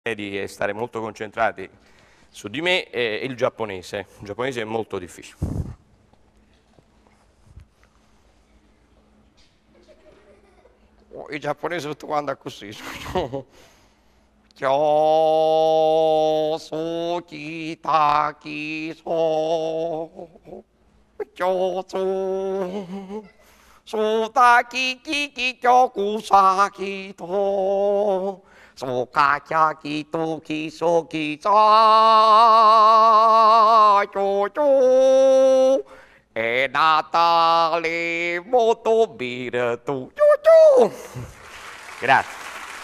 di stare molto concentrati su di me e il giapponese. Il giapponese è molto difficile. Il giapponese tutto quanto è così. Kyosu kitaki so Kyosu Sutaki kiki kyokusaki to Sukakaki toki soki za Kyocho E Natale molto birtu Grazie.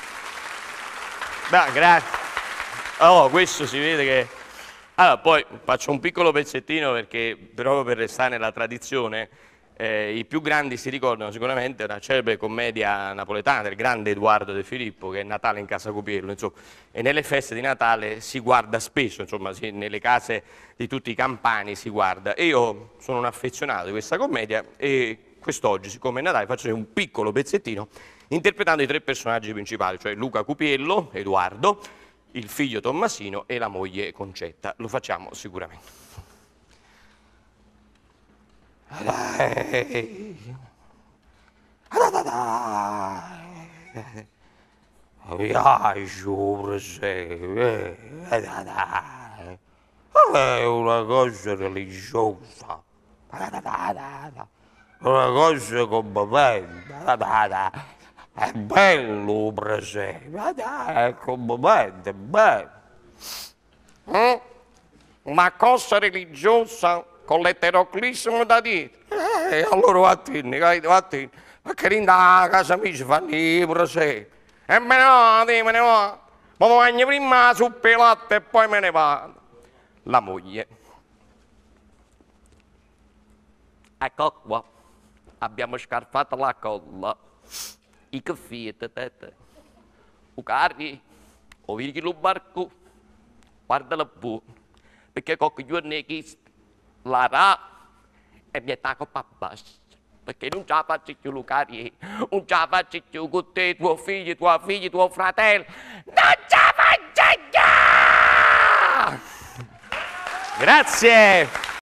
Beh, grazie. Oh, questo si vede che... Allora, poi faccio un piccolo pezzettino perché, proprio per restare nella tradizione, i più grandi si ricordano sicuramente una celebre commedia napoletana del grande Edoardo De Filippo, che è Natale in casa Cupiello, insomma, e nelle feste di Natale si guarda spesso, insomma, nelle case di tutti i campani si guarda. E io sono un affezionato di questa commedia e quest'oggi, siccome è Natale, faccio un piccolo pezzettino interpretando i tre personaggi principali, cioè Luca Cupiello, Edoardo, il figlio Tommasino e la moglie Concetta. Lo facciamo sicuramente. È una cosa religiosa, una cosa commovente, è bello presepe, è commovente, è bello. Una cosa religiosa con l'eteroclismo da dire. Allora vattene, vattene, perché lì da casa mia ci fanno i presepe. E me ne vado, ma mangio prima la zuppa e latte e poi me ne vado. La moglie. Ecco qua, abbiamo scarpato la colla, i caffè, o carri, o vedi lo barco, guarda la bu, perché qualche giorno è chiesto, la ra, e mi attacco a basso, perché non ce la faccio più lo carri, non ce la faccio più con te, tuo figlio, tuo fratello, non ce la faccio più! Grazie!